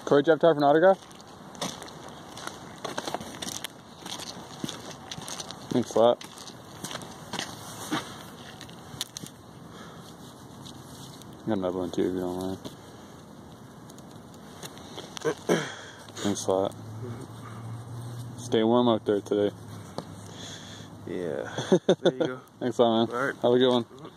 Corey, do you have time for an autograph? Thanks a lot. I got another one too if you don't mind. Thanks a lot. Stay warm out there today. Yeah. There you go. Thanks a lot, man. All right. Have a good one.